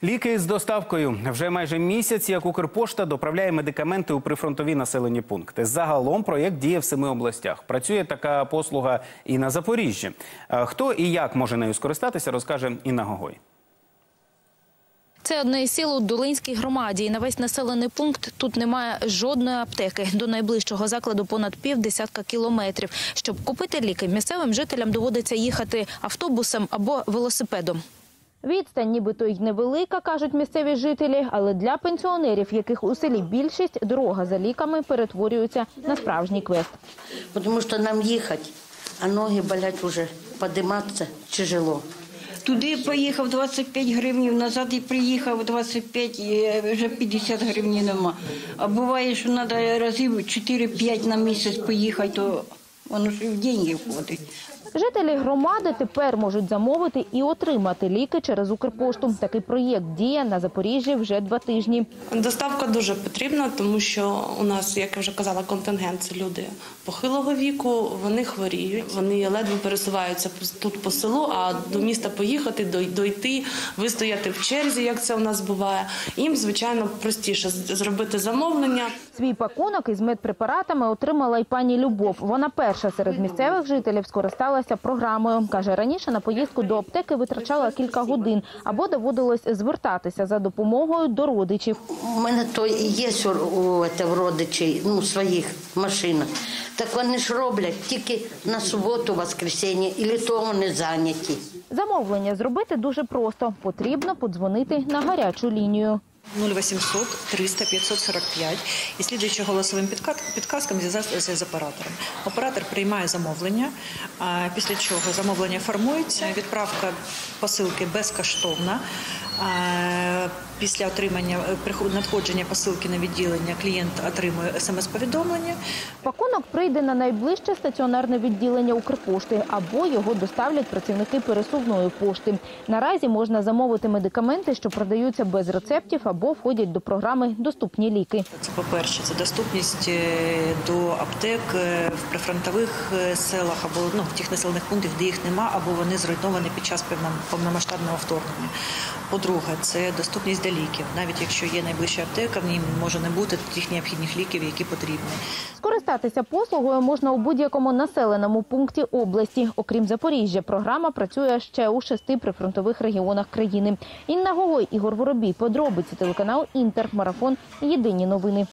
Ліки з доставкою. Вже майже місяць, як Укрпошта доправляє медикаменти у прифронтові населені пункти. Загалом проєкт діє в 7 областях. Працює така послуга і на Запоріжжі. Хто і як може нею скористатися, розкаже Інна Гогой. Це одне із сіл у Долинській громаді. І на весь населений пункт тут немає жодної аптеки. До найближчого закладу понад півдесятка кілометрів. Щоб купити ліки, місцевим жителям доводиться їхати автобусом або велосипедом. Відстань нібито й невелика, кажуть місцеві жителі, але для пенсіонерів, яких у селі більшість, дорога за ліками перетворюється на справжній квест. Тому що нам їхати, а ноги болять вже, підійматися тяжело. Туди поїхав 25 гривень, назад і приїхав 25, і вже 50 гривень нема. А буває, що треба разів 4-5 на місяць поїхати, то воно ж і в гроші входить. Жителі громади тепер можуть замовити і отримати ліки через Укрпошту. Такий проєкт діє на Запоріжжі вже 2 тижні. Доставка дуже потрібна, тому що у нас, як я вже казала, контингент – це люди похилого віку, вони хворіють, вони ледве пересуваються тут по селу, а до міста поїхати, дойти, вистояти в черзі, як це у нас буває. Їм, звичайно, простіше зробити замовлення. Свій пакунок із медпрепаратами отримала й пані Любов. Вона перша серед місцевих жителів скористалася програмою. Каже, раніше на поїздку до аптеки витрачала кілька годин або доводилось звертатися за допомогою до родичів. У мене то є у родичів, своїх машинах. Так вони ж роблять тільки на суботу, воскресенье, і то вони зайняті. Замовлення зробити дуже просто. Потрібно подзвонити на гарячу лінію. 0800 300 545 і слідуючи голосовим підказкам зв'язатися з оператором. Оператор приймає замовлення, після чого замовлення формується, відправка посилки безкоштовна. Після отримання надходження посилки на відділення клієнт отримує смс-повідомлення. Пакунок прийде на найближче стаціонарне відділення Укрпошти або його доставлять працівники пересувної пошти. Наразі можна замовити медикаменти, що продаються без рецептів або входять до програми «Доступні ліки». Це, по-перше, це доступність до аптек в прифронтових селах або в тих населених пунктах, де їх нема, або вони зруйновані під час повномасштабного вторгнення. По-друге, це доступність до ліків. Навіть якщо є найближча аптека, в ній може не бути тих необхідних ліків, які потрібні. Скористатися послугою можна у будь-якому населеному пункті області. Окрім Запоріжжя, програма працює ще у 6 прифронтових регіонах країни. Інна Гогой, Ігор Воробій. Подробиці, телеканал «Інтер», марафон «Єдині новини».